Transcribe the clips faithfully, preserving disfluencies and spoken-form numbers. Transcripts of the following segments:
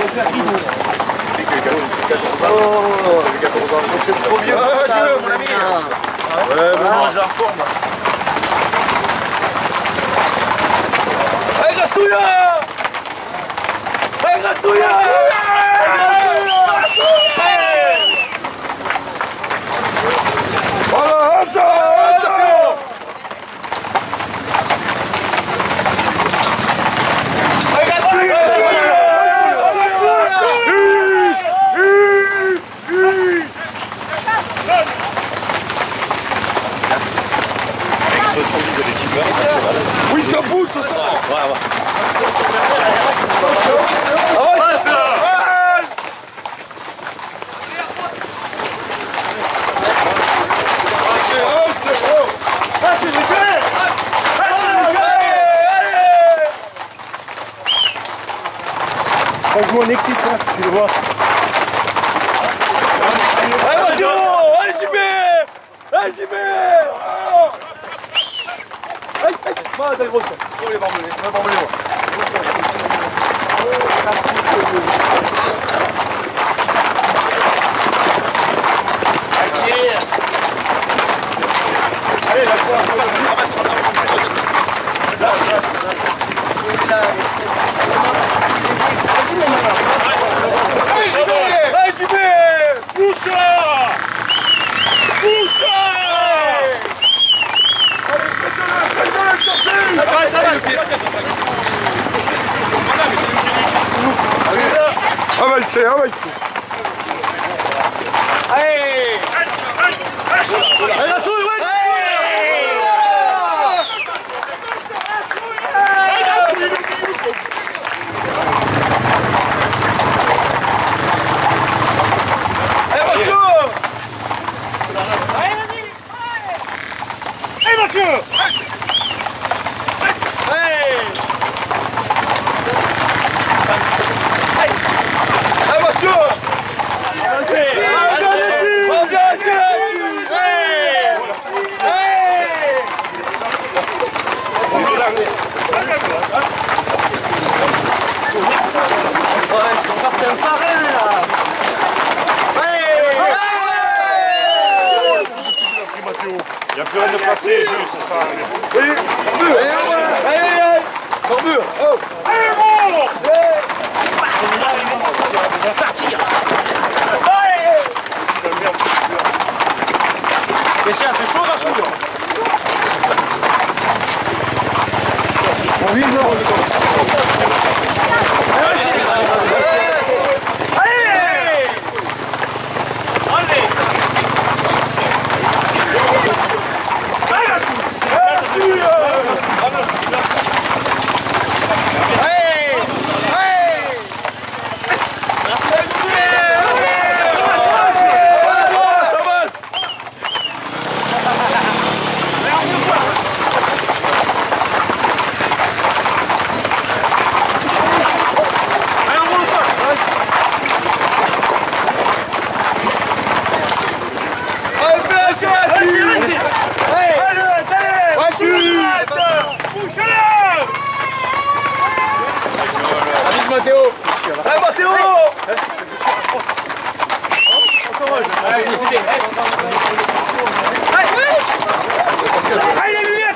C'est que quatorze ans. quatorze ans. Donc c'est trop vieux. Ah, Dieu, mon ami. Ouais, mais moi, j'ai la forme. Allez, Grassouilla! Allez, Grassouilla! Voilà, ça, ça! Allez, Grassouilla! Oui, ça bouge, ça sort. Ouais, ouais. Ah ouais, ouais, c'est là. Ah, c'est le gars. Ah, c'est le gars. Allez. On joue en équipe, hein, tu le vois. Allez, Mathieu. Allez, J B. Allez, J B. Aïe, aïe, bah, t'as le gros, oh les barbelés, les barbelés, moi. Allez, la croix, là, là, allez, J B, allez, J B, bouche là, bouche là. Ça va, ça va, Ah bah il fait, ah bah il fait. allez. Allez, la souille, ouais. Allez, Mathieu. Allez, vas-y. Allez, Mathieu. Allez Mathieu! On vient à Dieu! Ouais, c'est sorti un parrain là! Il n'y a plus rien de passer, juste ça sera. Allez, mur! Allez, allez, allez! Dans mur! Oh! Allez, bon! On va sortir! Allez! Mais c'est un peu chaud, Grassouilla! On vise, non? Mathéo! Allez Mathéo! Allez, allez les lunettes!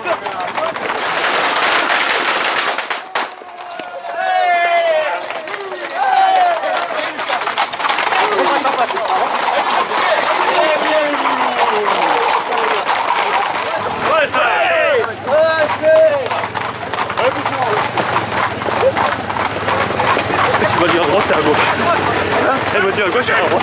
Tu vas dire à droite et à gauche. Hein? Elle va dire à gauche et à droite.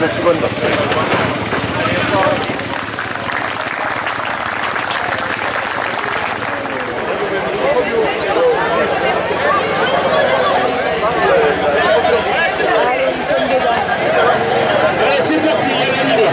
merci, bonne note. Allez, c'est parti, on y va.